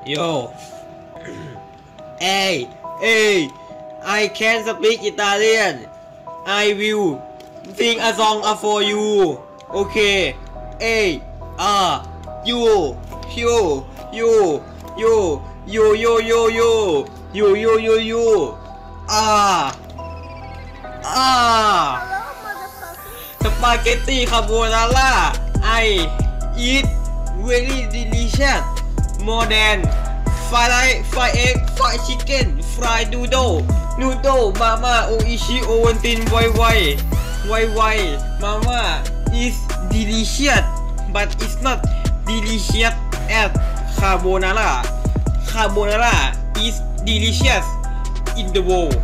Yo. Hey, I can speak Italian. I will sing a song for you. Okay. Hey, you, Spaghetti carbonara. I eat very delicious. More than fried egg, fried chicken, fried noodle, mama, oishi, Ovaltine, why, mama is delicious, but it's not delicious as carbonara. Carbonara is delicious in the world.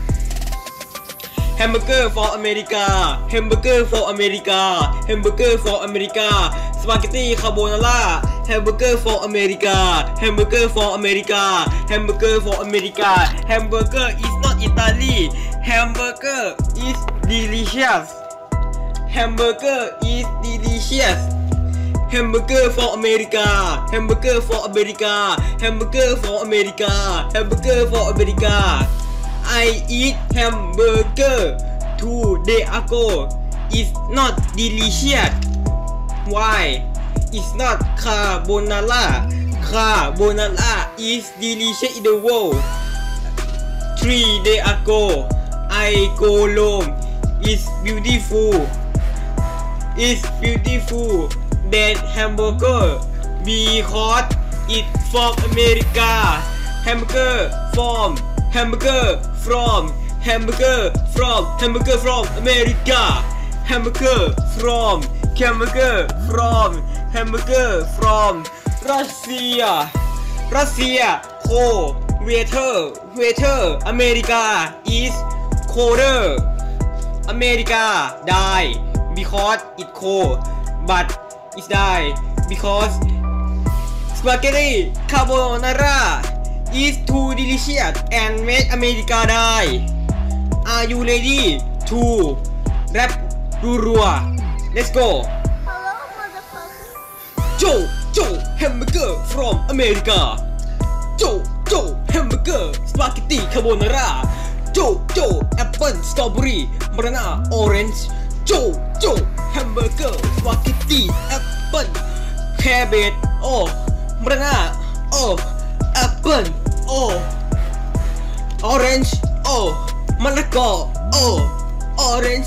Hamburger for America, hamburger for America, hamburger for America, spaghetti carbonara, hamburger for America, hamburger for America, hamburger for America. Hamburger is not Italy, hamburger is delicious. Hamburger is delicious. Hamburger for America, hamburger for America, hamburger for America, hamburger for America. I eat hamburger 2 days ago. It's not delicious. Why? It's not carbonara. Carbonara is delicious in the world. 3 days ago, I go home. It's beautiful. It's beautiful. That hamburger because it's from America. Hamburger from America. Hamburger from Russia. Cold weather. America is colder. America die because it's cold, but it's die because spaghetti carbonara is too delicious and make America die. Are you ready to rap Rurua? Let's go. Hello, motherfucker. Joe, hamburger from America. Joe, hamburger, spaghetti carbonara. Joe, apple, strawberry, banana, orange. Joe, hamburger, spaghetti, apple, cabbage, banana, apple, orange, manago, orange,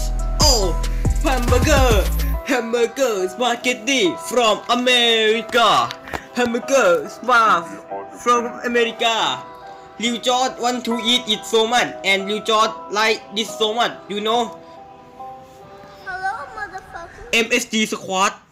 hamburger, spaghetti from America. Hamburger, from America. Lil George want to eat it so much, and Lil George like this so much, you know. Hello, motherfucker. MSG Squad.